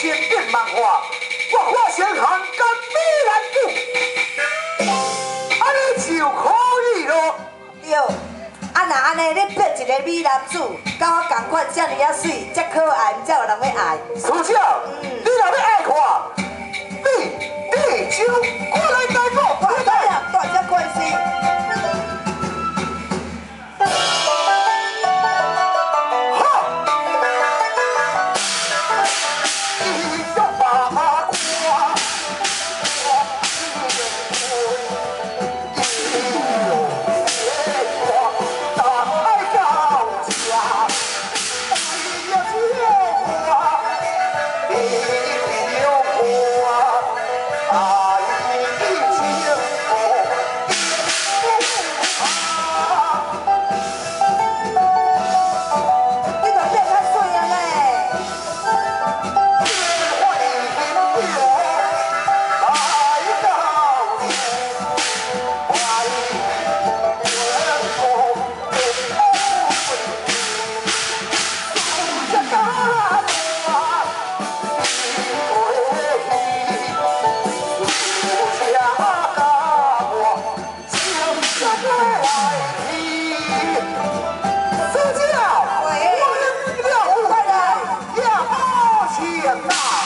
千变万化，我化成行间美男子，安尼就可以咯。 对，啊那安尼你配一个美男子，甲我同款遮尔啊水，遮可爱，才有人要爱。 苏姐，你若要爱看，你就过来带我， 我知影，大只关系。 大。